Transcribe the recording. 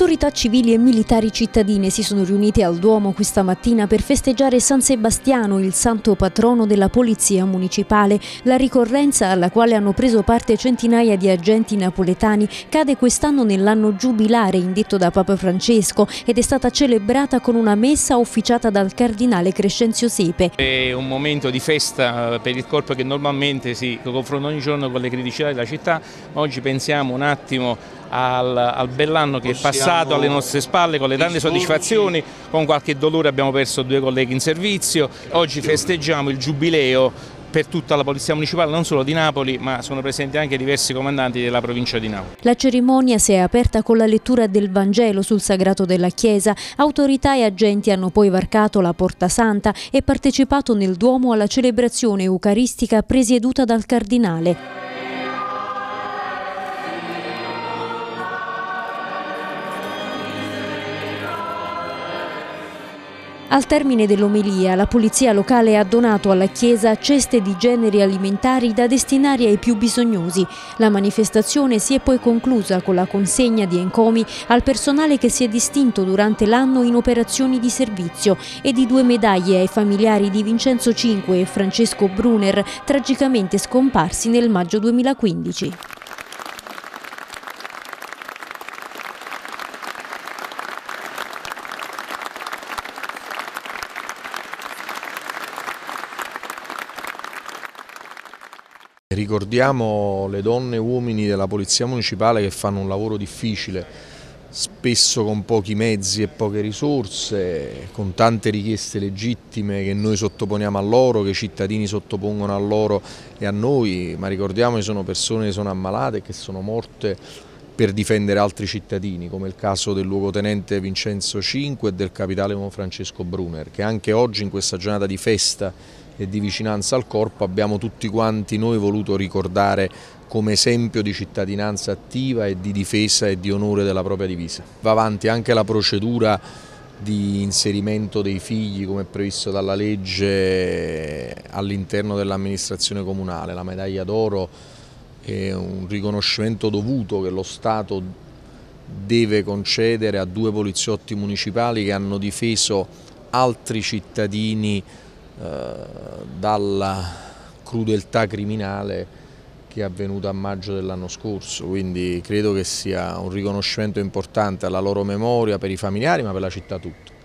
Autorità civili e militari cittadine si sono riunite al Duomo questa mattina per festeggiare San Sebastiano, il santo patrono della Polizia Municipale. La ricorrenza, alla quale hanno preso parte centinaia di agenti napoletani, cade quest'anno nell'anno giubilare indetto da Papa Francesco ed è stata celebrata con una messa officiata dal cardinale Crescenzio Sepe. È un momento di festa per il corpo che normalmente si confronta ogni giorno con le criticità della città, ma oggi pensiamo un attimo al bell'anno che è passato alle nostre spalle, con le tante soddisfazioni, con qualche dolore abbiamo perso 2 colleghi in servizio. Oggi festeggiamo il giubileo per tutta la Polizia Municipale, non solo di Napoli, ma sono presenti anche diversi comandanti della provincia di Napoli. La cerimonia si è aperta con la lettura del Vangelo sul sagrato della Chiesa. Autorità e agenti hanno poi varcato la Porta Santa e partecipato nel Duomo alla celebrazione eucaristica presieduta dal Cardinale. Al termine dell'omelia, la polizia locale ha donato alla Chiesa ceste di generi alimentari da destinare ai più bisognosi. La manifestazione si è poi conclusa con la consegna di encomi al personale che si è distinto durante l'anno in operazioni di servizio e di 2 medaglie ai familiari di Vincenzo Cinque e Francesco Brunner, tragicamente scomparsi nel maggio 2015. Ricordiamo le donne e uomini della Polizia Municipale che fanno un lavoro difficile, spesso con pochi mezzi e poche risorse, con tante richieste legittime che noi sottoponiamo a loro, che i cittadini sottopongono a loro e a noi, ma ricordiamo che sono persone che sono ammalate e che sono morte per difendere altri cittadini, come il caso del luogotenente Vincenzo Cinque e del capitale Francesco Brunner, che anche oggi in questa giornata di festa e di vicinanza al corpo abbiamo tutti quanti noi voluto ricordare come esempio di cittadinanza attiva e di difesa e di onore della propria divisa. Va avanti anche la procedura di inserimento dei figli come previsto dalla legge all'interno dell'amministrazione comunale. La medaglia d'oro è un riconoscimento dovuto che lo Stato deve concedere a 2 poliziotti municipali che hanno difeso altri cittadini dalla crudeltà criminale che è avvenuta a maggio dell'anno scorso, quindi credo che sia un riconoscimento importante alla loro memoria, per i familiari ma per la città tutta.